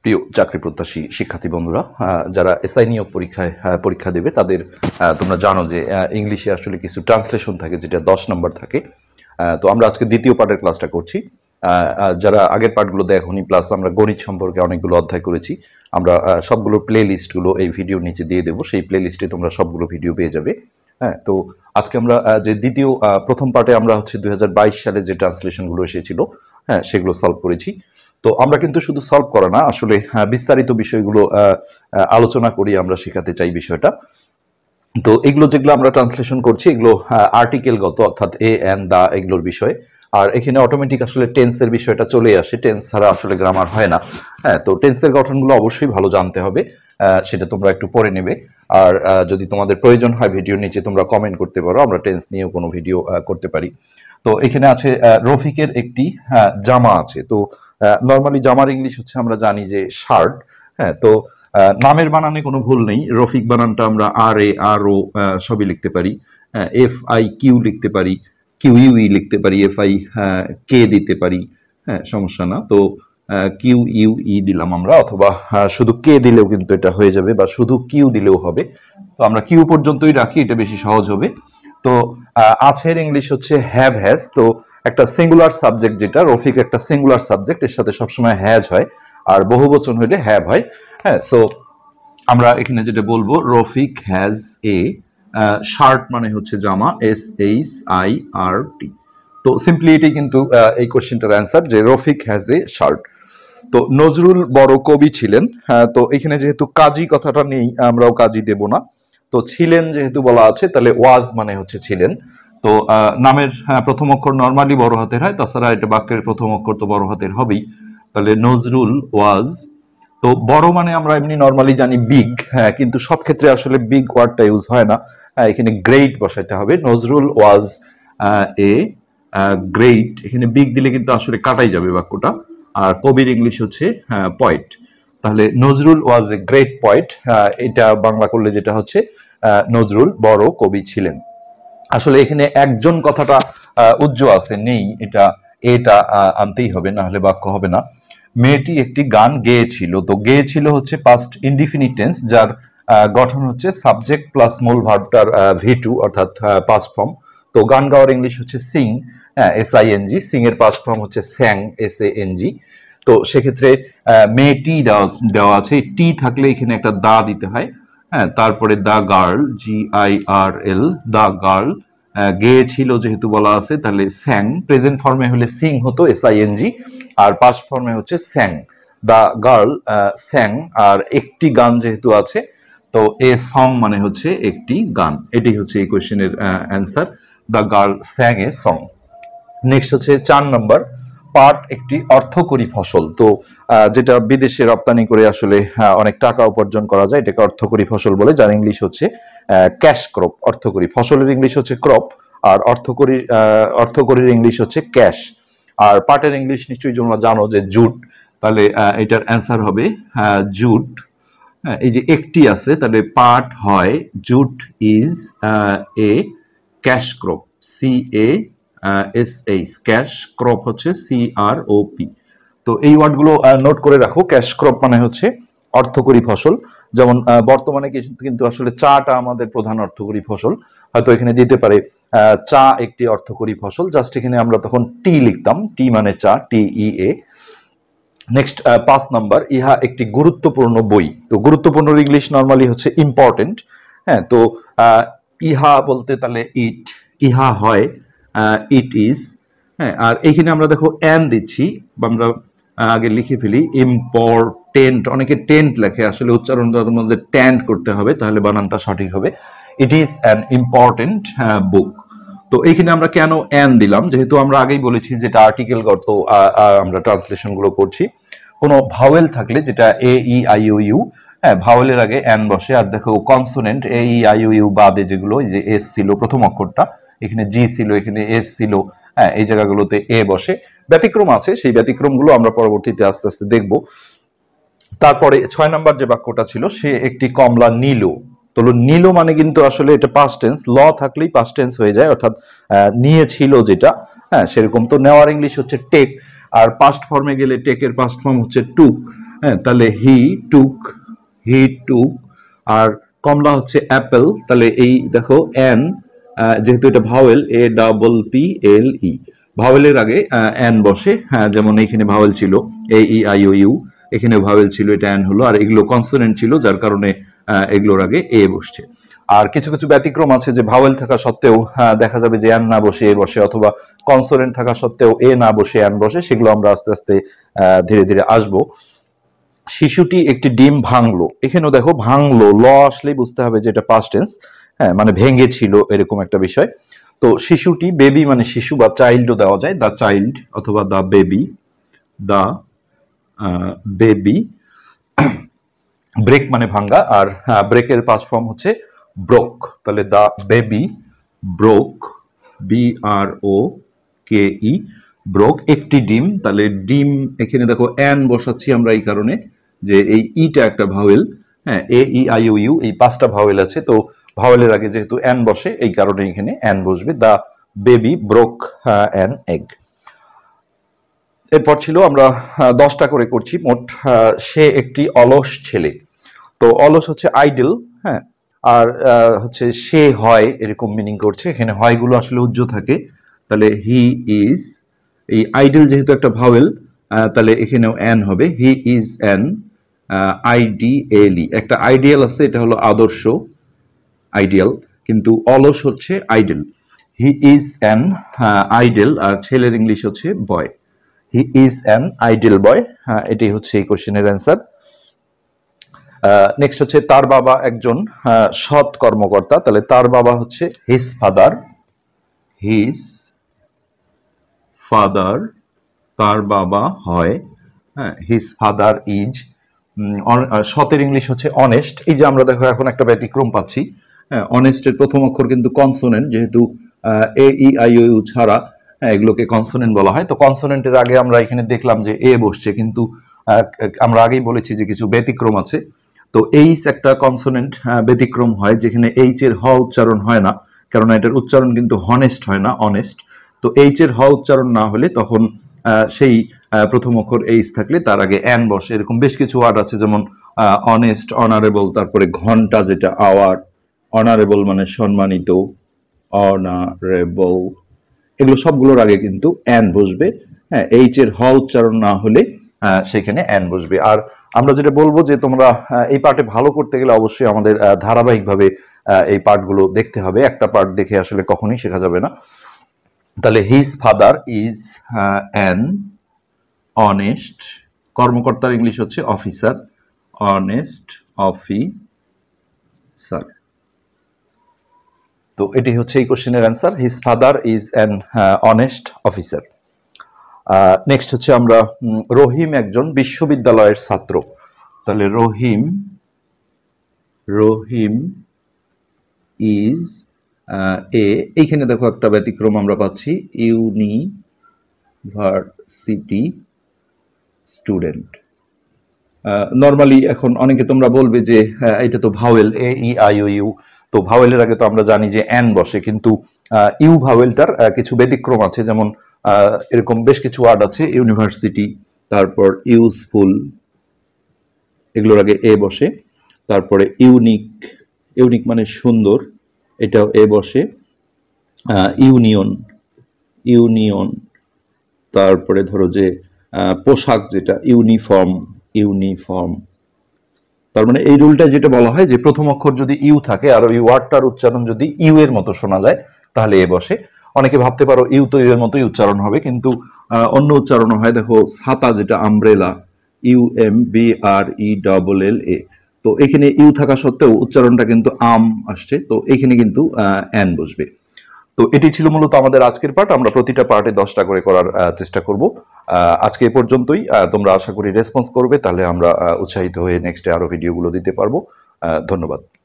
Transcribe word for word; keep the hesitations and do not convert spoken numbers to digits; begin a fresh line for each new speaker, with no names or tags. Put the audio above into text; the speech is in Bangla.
প্রিয় চাকরি প্রত্যাশী শিক্ষার্থী বন্ধুরা, যারা এসআই নিয়োগ পরীক্ষায় পরীক্ষা দেবে তাদের তোমরা জানো যে ইংলিশে আসলে কিছু ট্রান্সলেশন থাকে যেটা দশ নম্বর থাকে। তো আমরা আজকে দ্বিতীয় পার্টের ক্লাসটা করছি। যারা আগের পার্টগুলো দেখোনি, প্লাস আমরা গণিত সম্পর্কে অনেকগুলো অধ্যায় করেছি, আমরা সবগুলো প্লে লিস্টগুলো এই ভিডিওর নিচে দিয়ে দেবো। সেই প্লে লিস্টে তোমরা সবগুলো ভিডিও পেয়ে যাবে। হ্যাঁ, তো আজকে আমরা যে দ্বিতীয় প্রথম পার্টে আমরা হচ্ছে দুই হাজার বাইশ সালে যে ট্রান্সলেশনগুলো এসেছিল, হ্যাঁ সেগুলো সলভ করেছি। তো আমরা কিন্তু শুধু সলভ করা না, আসলে বিস্তারিত বিষয়গুলো আলোচনা করি, আমরা শেখাতে চাই বিষয়টা। তো এগুলো যেগুলো আমরা ট্রান্সলেশন করছি এগুলো আর্টিকেলগত, অর্থাৎ এ এন দা এগুলোর বিষয়। আর এখানে অটোমেটিক আসলে টেন্সের বিষয়টা চলে আসে, টেন্স ছাড়া আসলে গ্রামার হয় না। হ্যাঁ, তো টেন্সের গঠনগুলো অবশ্যই ভালো জানতে হবে, সেটা তোমরা একটু পড়ে নেবে। আর যদি তোমাদের প্রয়োজন হয় ভিডিওর নিচে তোমরা কমেন্ট করতে পারো, আমরা টেন্স নিয়েও কোনো ভিডিও করতে পারি। তো এখানে আছে রফিকের একটি জামা আছে। তো নর্মালি জামার ইংলিশ হচ্ছে আমরা জানি যে শার্ট। হ্যাঁ, তো নামের বানানে কোনো ভুল নেই। রফিক বানানটা আমরা আর এ আর ও সবই লিখতে পারি, এফ আই কিউ লিখতে পারি, কিউ ইউ ই লিখতে পারি, এফ আই কে দিতে পারি, হ্যাঁ সমস্যা না। তো কিউ ইউ ই দিলাম আমরা, অথবা শুধু কে দিলেও কিন্তু এটা হয়ে যাবে, বা শুধু কিউ দিলেও হবে। তো আমরা কিউ পর্যন্তই রাখি, এটা বেশি সহজ হবে। তো আছের ইংলিশ হচ্ছে হ্যাভ হ্যাজ। তো একটা সিঙ্গুলার সাবজেক্ট, যেটা রফিক একটা সিঙ্গুলার সাবজেক্ট, এর সাথে সবসময় হ্যাজ হয়, আর বহুবচন হইলে হ্যাভ হয়। হ্যাঁ, সো আমরা এখানে যেটা বলবো, রফিক হ্যাজ এ শার্ট মানে হচ্ছে জামা, S H I R T. তো সিম্পলি এটি কিন্তু এই কোশ্চেনটার অ্যান্সার, যে রফিক হ্যাজ এ শার্ট। তো নজরুল বড় কবি ছিলেন। হ্যাঁ, তো এখানে যেহেতু কাজী কথাটা নেই, আমরাও কাজী দেব না। তো ছিলেন যেহেতু বলা আছে, তাহলে ওয়াজ মানে হচ্ছে ছিলেন। তো নামের প্রথম অক্ষর নর্মালি বড় হাতের হয়, তাছাড়া এটা বাক্যের প্রথম অক্ষর তো বড় হাতের হবেই। তাহলে নজরুল ওয়াজ। তো বড় মানে আমরা এমনি নর্মালি জানি বিগ, হ্যাঁ, কিন্তু সব ক্ষেত্রে আসলে বিগ ওয়ার্ডটা ইউজ হয় না, এখানে গ্রেট বসাইতে হবে। নজরুল ওয়াজ এ গ্রেট, এখানে বিগ দিলে কিন্তু আসলে কাটাই যাবে বাক্যটা। আর কবির ইংলিশ হচ্ছে পয়েট। তাহলে Nazrul was a great poet, এটা বাংলা করলে যেটা হচ্ছে নজরুল বড় কবি ছিলেন। আসলে এখানে একজন কথাটা উজ্জ্ব আছে, নেই, এটা এটা আনতেই হবে, না হলে বাক্য হবে না। মেয়েটি একটি গান গেয়েছিল। তো গেয়েছিল হচ্ছে পাস্ট ইনডিফিনিট টেন্স, যার গঠন হচ্ছে সাবজেক্ট প্লাস মূল ভার্বটার ভি টু, অর্থাৎ পাস্ট ফর্ম। তো গান গাওয়ার ইংলিশ হচ্ছে sing, S I N G. Sing এর পাস্ট ফর্ম হচ্ছে স্যাং, এস এ এন জি। তো সেক্ষেত্রে মেয়েটি দেওয়া দেওয়া আছে, টি থাকলে এখানে একটা দা দিতে হয়। হ্যাঁ, তারপরে the girl, G I R L, the girl. গেয়েছিল যেহেতু বলা আছে, তাহলে স্যাং। প্রেজেন্ট ফর্মে হলে সিং হতো, এস আই এন জি, আর পাস্ট ফর্মে হচ্ছে স্যাং। দা গার্ল স্যাং। আর একটি গান যেহেতু আছে, তো এ সং মানে হচ্ছে একটি গান। এটি হচ্ছে এই কোয়েশ্চেনের answer, the girl sang a song. Next হচ্ছে চার নম্বর, পাট একটি অর্থকরী ফসল। তো যেটা বিদেশে রপ্তানি করে আসলে অনেক টাকা উপার্জন করা যায়, এটাকে অর্থকরী ফসল বলে, যার ইংলিশ হচ্ছে ক্যাশ ক্রপ। অর্থকরী ফসলের ইংলিশ হচ্ছে ক্রপ, আর অর্থকরী অর্থকরীর ইংলিশ হচ্ছে ক্যাশ। আর পাটের ইংলিশ নিশ্চয়ই তোমরা জানো যে জুট। তাহলে এটার অ্যান্সার হবে জুট। এই যে একটি আছে, তাহলে পাট হয় jute is a cash crop, C A S H, cash crop হচ্ছে সি আর ও পি। তো এই ওয়ার্ডগুলো নোট করে রাখো। ক্যাশ ক্রপ মানে হচ্ছে অর্থকরী ফসল। যেমন বর্তমানে কিন্তু আসলে চাটা আমাদের প্রধান অর্থকরী ফসল, হয়তো এখানে দিতে পারে চা একটি অর্থকরী ফসল, জাস্ট এখানে আমরা তখন টি লিখতাম, টি মানে চা, টি ই এ। নেক্সট পাঁচ নাম্বার, ইহা একটি গুরুত্বপূর্ণ বই। তো গুরুত্বপূর্ণ ইংলিশ নর্মালি হচ্ছে ইম্পর্টেন্ট। হ্যাঁ, তো ইহা বলতে তাহলে ইট, ইহা হয় ইট ইজ। হ্যাঁ, আর এখানে আমরা দেখো এন দিচ্ছি, আমরা আগে লিখে ফেলি ইম্পর্টেন্ট। অনেকে টেন্ট লেখে, আসলে উচ্চারণটার মধ্যে ট্যান্ট করতে হবে, তাহলে বানানটা সঠিক হবে। It is an important book. তো এইখানে আমরা কেন এন দিলাম, যেহেতু আমরা আগেই বলেছি যেটা আর্টিকেলগত আমরা ট্রান্সলেশন গুলো করছি। কোনো ভাওয়েল থাকলে, যেটা এ ই আই ও ইউ, হ্যাঁ ভাওয়েলের আগে এন বসে। আর দেখো consonant A E I O U বাদে যেগুলো, যে এস ছিল প্রথম অক্ষরটা, এখানে জি ছিল, এখানে এস ছিল, হ্যাঁ এই জায়গাগুলোতে এ বসে। ব্যতিক্রম আছে, সেই ব্যতিক্রমগুলো আমরা পরবর্তীতে আস্তে আস্তে দেখব। তারপরে ছয় নাম্বার যে বাক্যটা ছিল, সে একটি কমলা নিল। তো নিল মানে কিন্তু আসলে এটা পাস্ট টেন্স, ল থাকলেই পাস্ট টেন্স হয়ে যায়, অর্থাৎ নিয়েছিল যেটা, হ্যাঁ সেরকম। তো নেওয়ার ইংলিশ হচ্ছে টেক, আর পাস্ট ফর্মে গেলে টেকের পাস্ট ফর্ম হচ্ছে টুক। হ্যাঁ, তাহলে হি টুক, হি টুক। আর কমলা হচ্ছে অ্যাপেল, তাহলে এই দেখো এন, যেহেতু এটা vowel, A double P L E, ভাওয়েলের আগে এন বসে। হ্যাঁ, যেমন এইখানে ভাওয়েল ছিল A E I O U, এখানে ভাওয়েল ছিল, এটা এন হলো, আর এগুলো কনসোনেন্ট ছিল যার কারণে এগুলোর আগে এ বসছে। আর কিছু কিছু ব্যতিক্রম আছে যে ভাওয়েল থাকা সত্ত্বেও দেখা যাবে যে এন না বসে এ বসে, অথবা কনসোনেন্ট থাকা সত্ত্বেও এ না বসে এন বসে, সেগুলো আমরা আস্তে আস্তে ধীরে ধীরে আসবো। শিশুটি একটি ডিম ভাঙলো, এখানেও দেখো ভাঙলো, ল আসলেই বুঝতে হবে যে এটা পাস্ট টেন্স, হ্যাঁ মানে ভেঙে ছিল এরকম একটা বিষয়। তো শিশুটি, বেবি মানে শিশু বা চাইল্ডও দেওয়া যায়, দ্য চাইল্ড অথবা the baby, the baby. Break মানে ভাঙ্গা, আর ব্রেকের পাস্ট ফর্ম হচ্ছে ব্রোক, তাহলে the baby broke, B R O K E, broke, একটি ডিম। তাহলে ডিম, এখানে দেখো এন বসাচ্ছি আমরা এই কারণে যে এই ইটা একটা ভাওয়েল, হ্যাঁ, এ ই আই ও ইউ, এই পাঁচটা ভাওয়েল আছে, তো ভাওয়েলের আগে যেহেতু এন বসে এই কারণে এখানে এন বসবে। The baby broke an egg. এরপর ছিল, আমরা দশটা করে করছি মোট। সে একটি অলস ছেলে, তো অলস হচ্ছে আইডল, হ্যাঁ, আর হচ্ছে সে হয় এরকম মিনিং করছে, এখানে হয়গুলো আসলে উজ্জ থাকে, তাহলে হি ইজ, এই আইডল যেহেতু একটা ভাওয়েল তাহলে এখানেও এন হবে, হি ইজ অ্যান আইডিএলি, একটা আইডিয়াল আছে, এটা হলো আদর্শ, আইডিয়াল, কিন্তু অলস হচ্ছে idol. He is an idol, আর ছেলের ইংলিশ হচ্ছে boy, he is an idol boy. হ্যাঁ, এটি হচ্ছে এই কোশ্চেনের অ্যান্সার। নেক্সট হচ্ছে তার বাবা একজন সৎ কর্মকর্তা, তাহলে তার বাবা হচ্ছে হিজ ফাদার, হিজ ফাদার, তার বাবা হয়, হ্যাঁ, হিজ ফাদার ইজ। সতের ইংলিশ হচ্ছে অনেস্ট, এই যে আমরা দেখো এখন একটা ব্যতিক্রম পাচ্ছি, হ্যাঁ, অনেস্টের প্রথম অক্ষর কিন্তু কনসোনেন্ট, যেহেতু এ ই আই ও ইউ ছাড়া এগুলোকে কনসোনেন্ট বলা হয়, তো কনসোনেন্টের আগে আমরা এখানে দেখলাম যে এ বসছে, কিন্তু আমরা আগেই বলেছি যে কিছু ব্যতিক্রম আছে। তো এইচ একটা কনসোনেন্ট ব্যতিক্রম হয়, যেখানে এইচ এর হ উচ্চারণ হয় না, কারণ এটার উচ্চারণ কিন্তু হনেস্ট হয় না, অনেস্ট। তো এইচ এর হ উচ্চারণ না হলে তখন সেই প্রথম অক্ষর এইচ থাকলে তার আগে এন বসে। এরকম বেশ কিছু ওয়ার্ড আছে, যেমন অনেস্ট, অনারেবল, তারপরে ঘন্টা যেটা আওয়ার, অনারেবল মানে সম্মানিত, অনারেবল, এগুলো সবগুলোর আগে কিন্তু এন বসবে, হ্যাঁ, এইচ এর হ উচ্চারণ না হলে সেখানে এন বসবে। আর আমরা যেটা বলবো যে তোমরা এই পার্টে ভালো করতে গেলে অবশ্যই আমাদের ধারাবাহিকভাবে এই পার্টগুলো দেখতে হবে, একটা পার্ট দেখে আসলে কখনোই শেখা যাবে না। তাহলে his father is an honest, কর্মকর্তার ইংলিশ হচ্ছে অফিসার, অনেস্ট অফিসার। তো এটি হচ্ছে এই কোশ্চেনের answer, his father is an honest officer. Next হচ্ছে আমরা, রহিম একজন বিশ্ববিদ্যালয়ের ছাত্র, তাহলে রহিম, রহিম ইজ এ, এইখানে দেখো একটা ব্যতিক্রম আমরা পাচ্ছি, ইউনিভার্সিটি স্টুডেন্ট। নর্মালি এখন অনেকে তোমরা বলবে যে এটা তো vowel, A E I O U, তো ভাওয়েলের আগে তো আমরা জানি যে এন বসে, কিন্তু ইউ ভাওয়েলটার কিছু ব্যতিক্রম আছে, যেমন এরকম বেশ কিছু ওয়ার্ড আছে, ইউনিভার্সিটি, তারপর ইউজফুল, এগুলোর আগে এ বসে, তারপরে ইউনিক, ইউনিক মানে সুন্দর, এটাও এ বসে, ইউনিয়ন, ইউনিয়ন, তারপরে ধরো যে পোশাক যেটা ইউনিফর্ম, ইউনিফর্ম। তার মানে এই রুলটা যেটা বলা হয় যে প্রথম অক্ষর যদি ইউ থাকে আর ওই ওয়ার্ডটার উচ্চারণ যদি ইউ এর মতো শোনা যায় তাহলে এ বসে। অনেকে ভাবতে পারো ইউ তো ইউ এর মতোই উচ্চারণ হবে, কিন্তু অন্য উচ্চারণ হয়। দেখো ছাতা যেটা umbrella, U M B R E double L A, তো এখানে ইউ থাকা সত্ত্বেও উচ্চারণটা কিন্তু আম আসছে, তো এখানে কিন্তু এন বসবে। তো এটি ছিল মূলত আমাদের আজকের পার্ট। আমরা প্রতিটা পার্টে দশটা করে করার চেষ্টা করব। আজকে এ পর্যন্তই। তোমরা আশা করি রেসপন্স করবে, তাহলে আমরা উৎসাহিত হয়ে নেক্সটে আরো ভিডিওগুলো দিতে পারবো। ধন্যবাদ।